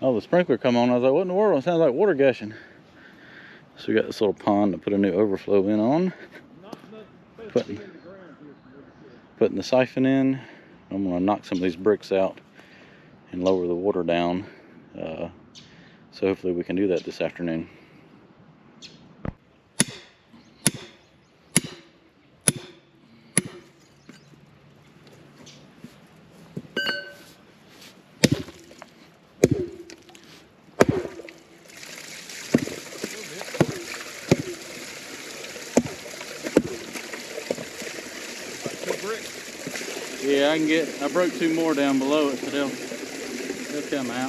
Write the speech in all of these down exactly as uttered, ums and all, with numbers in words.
Oh, the sprinkler come on. I was like, what in the world? It sounds like water gushing. So we got this little pond to put a new overflow in on. Putting, putting the siphon in. I'm going to knock some of these bricks out and lower the water down. Uh, so hopefully we can do that this afternoon. Yeah, I can get, I broke two more down below it, so they'll, they'll come out.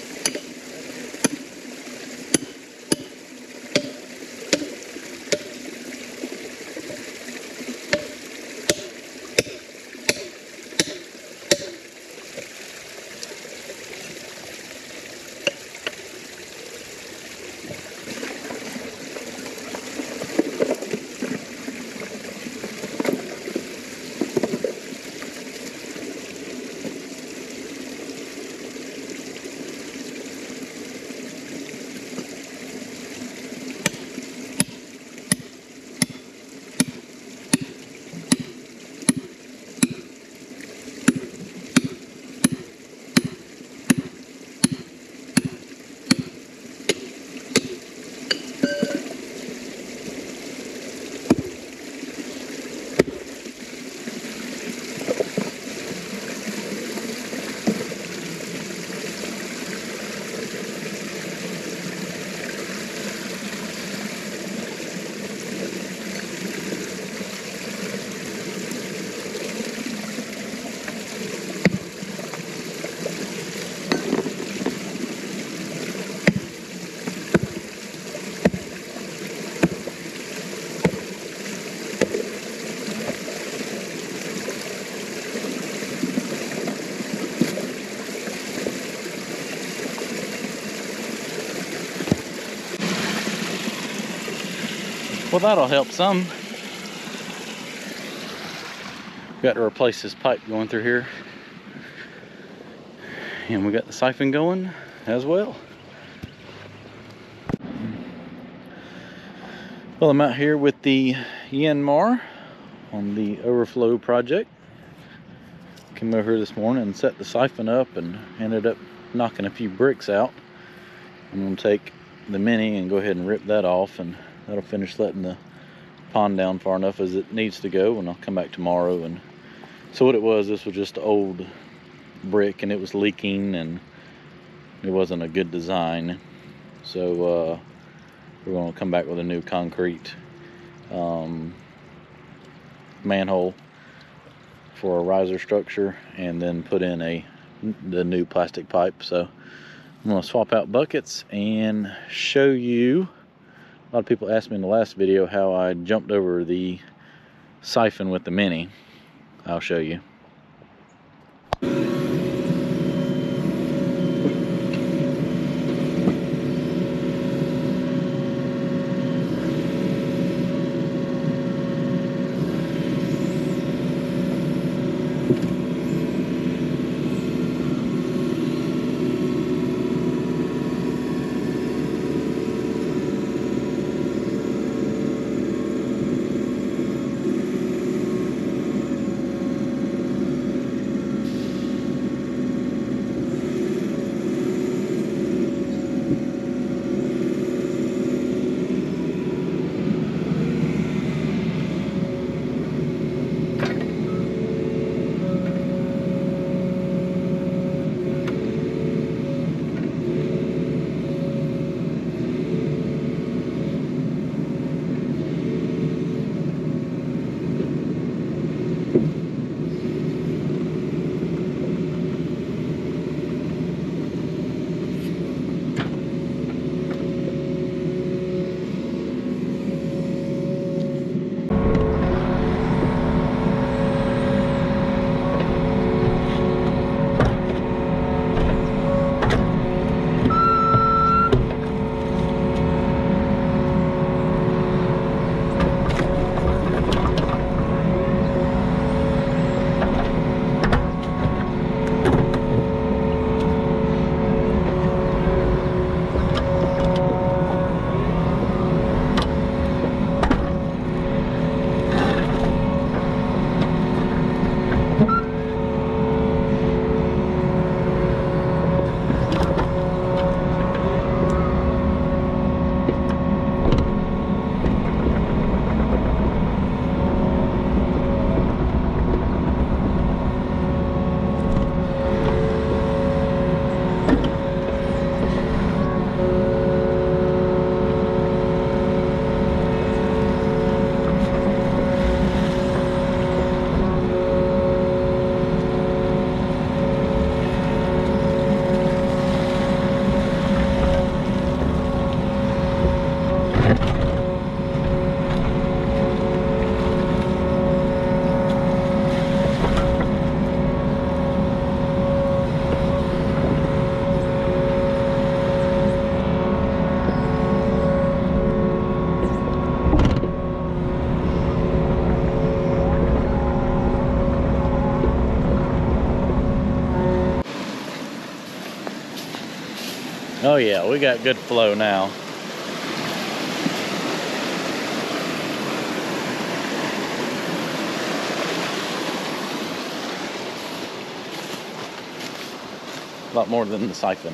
Well, that'll help some. Got to replace this pipe going through here. And we got the siphon going as well. Well, I'm out here with the Yanmar on the overflow project. Came over here this morning and set the siphon up and ended up knocking a few bricks out. I'm going to take the Mini and go ahead and rip that off, and that'll finish letting the pond down far enough as it needs to go, and I'll come back tomorrow. And so what it was, this was just old brick and it was leaking and it wasn't a good design. So uh, we're going to come back with a new concrete um, manhole for a riser structure and then put in a the new plastic pipe. So I'm going to swap out buckets and show you. A lot of people asked me in the last video how I jumped over the siphon with the Mini. I'll show you. Oh yeah, we got good flow now. A lot more than the siphon.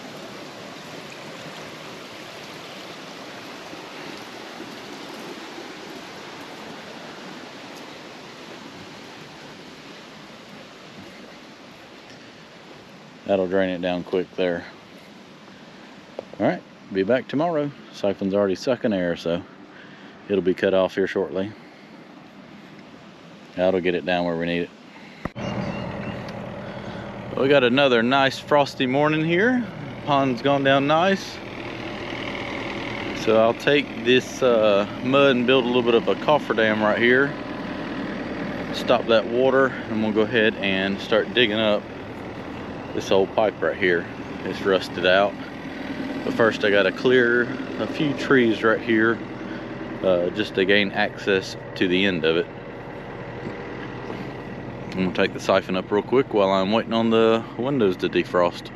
That'll drain it down quick there. All right, be back tomorrow. Siphon's already sucking air, so it'll be cut off here shortly. That'll get it down where we need it. We got another nice frosty morning here. Pond's gone down nice. So I'll take this uh, mud and build a little bit of a cofferdam right here. Stop that water, and we'll go ahead and start digging up this old pipe right here. It's rusted out. But first I gotta clear a few trees right here uh, just to gain access to the end of it. I'm gonna take the siphon up real quick while I'm waiting on the windows to defrost.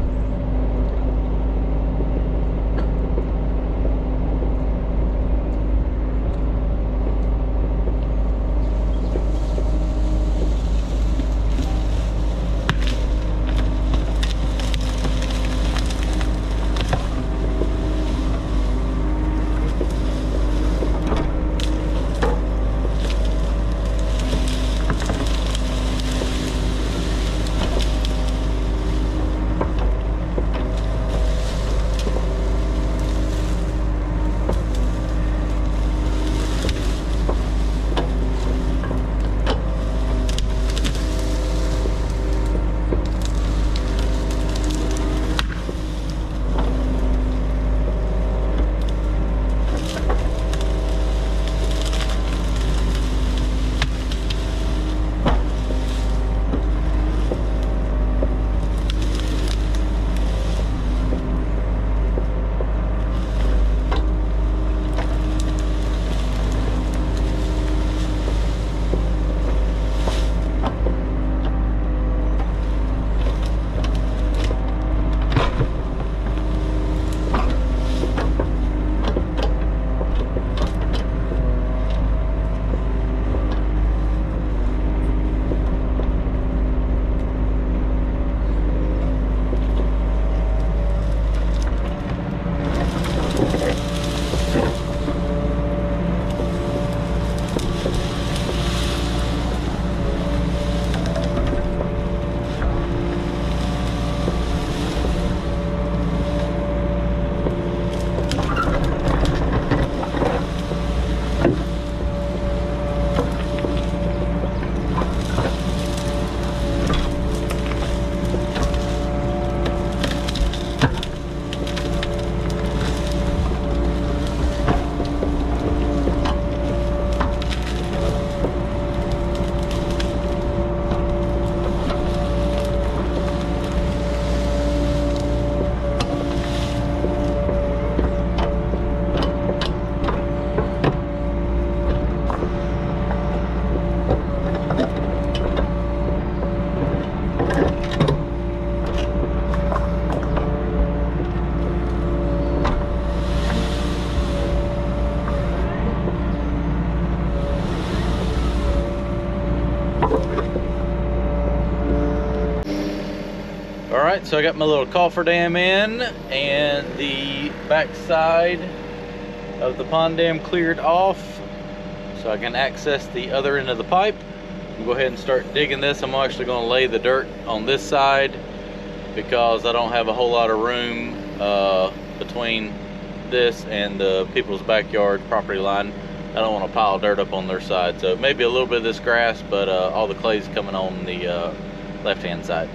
Alright, so I got my little cofferdam in, and the back side of the pond dam cleared off so I can access the other end of the pipe. I'm go ahead and start digging this. I'm actually going to lay the dirt on this side because I don't have a whole lot of room uh, between this and the people's backyard property line. I don't want to pile dirt up on their side, so maybe a little bit of this grass, but uh, all the clay's coming on the uh, left hand side.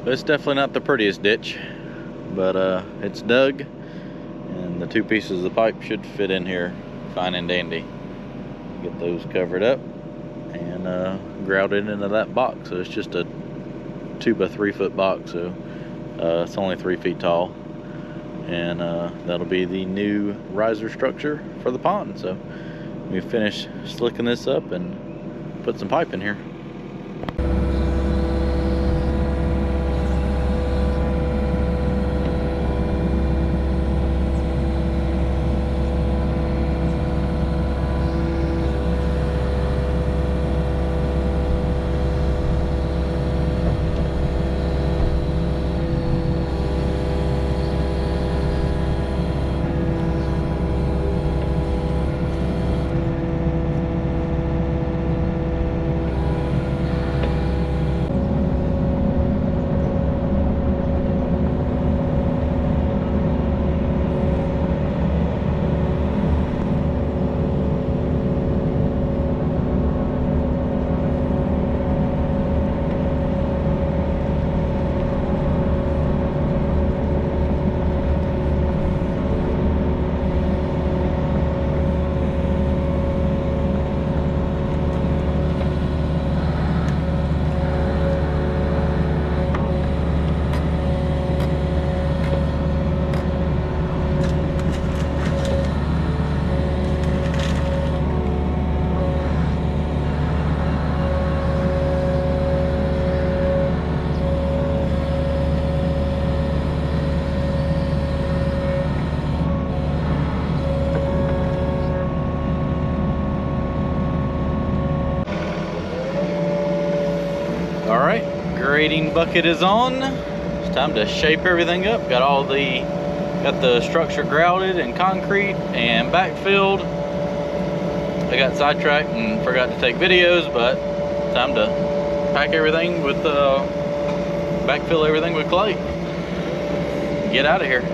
It's definitely not the prettiest ditch, but uh, it's dug, and the two pieces of pipe should fit in here fine and dandy. Get those covered up and uh, grouted into that box. So it's just a two by three foot box, so uh, it's only three feet tall, and uh, that'll be the new riser structure for the pond. So we finished slicking this up and put some pipe in here. All right, grading bucket is on. It's time to shape everything up. Got all the, got the structure grouted and concrete and backfilled. I got sidetracked and forgot to take videos, but time to pack everything with, uh, backfill everything with clay. Get out of here.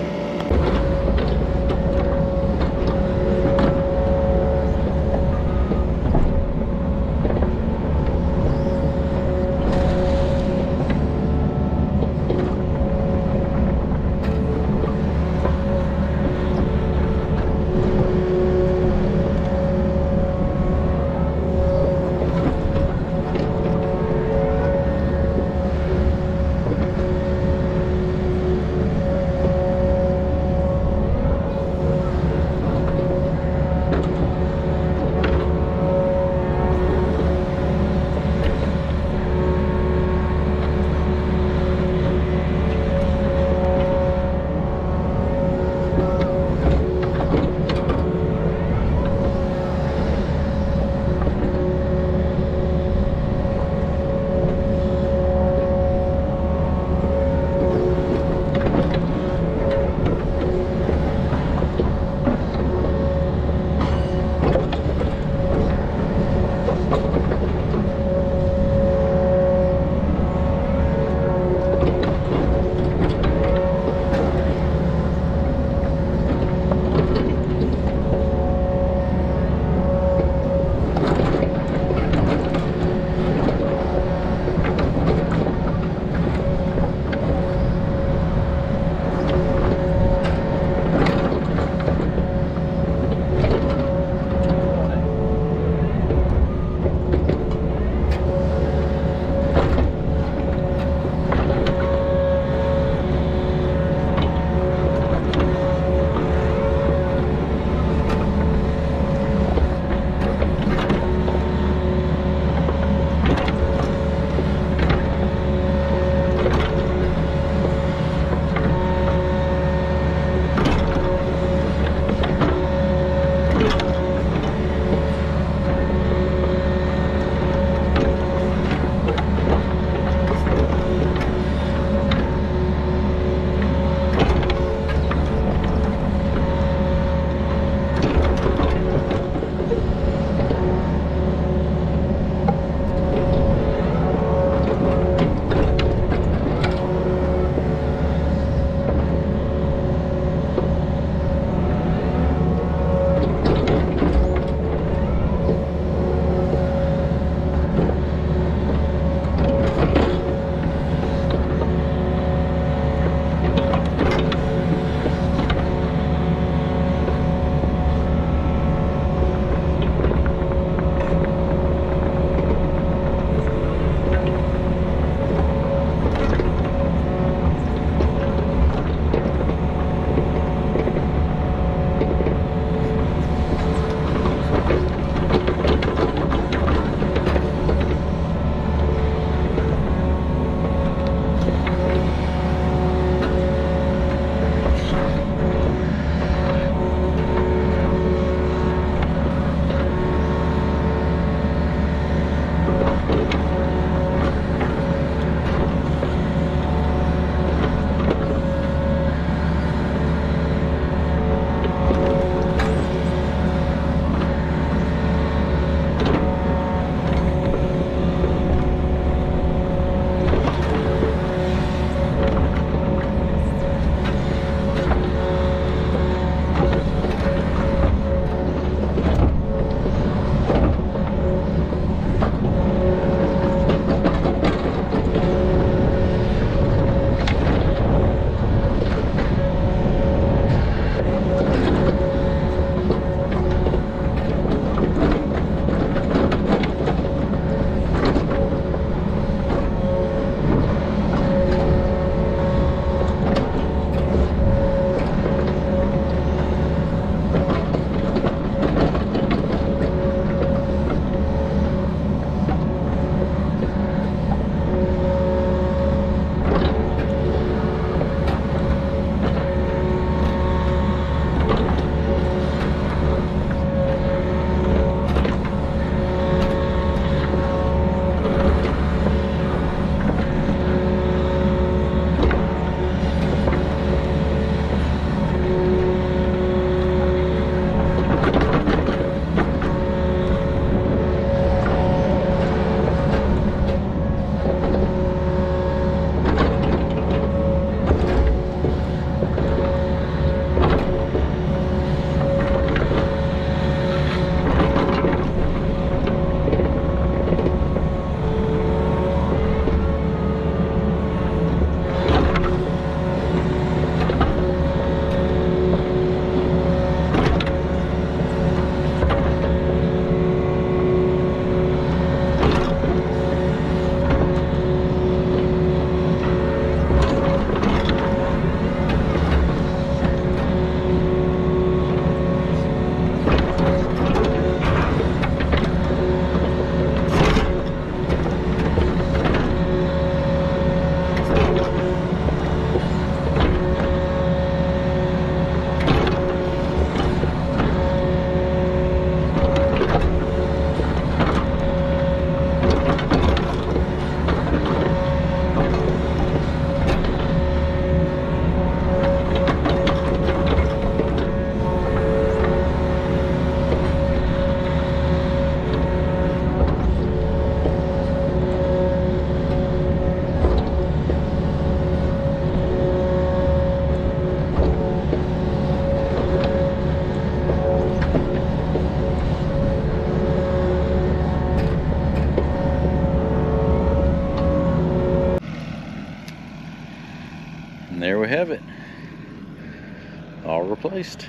And there we have it, all replaced.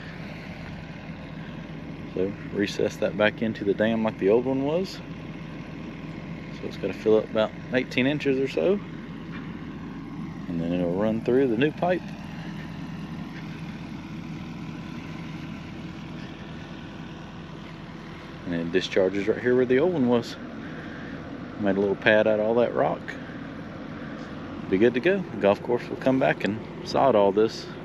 So recess that back into the dam like the old one was. So it's got to fill up about eighteen inches or so, and then it'll run through the new pipe. And it discharges right here where the old one was. Made a little pad out of all that rock. Be good to go. The golf course will come back and sod all this